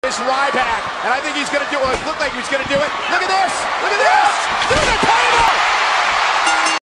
Ryback, and I think he's going to do it. It looked like he was going to do it. Look at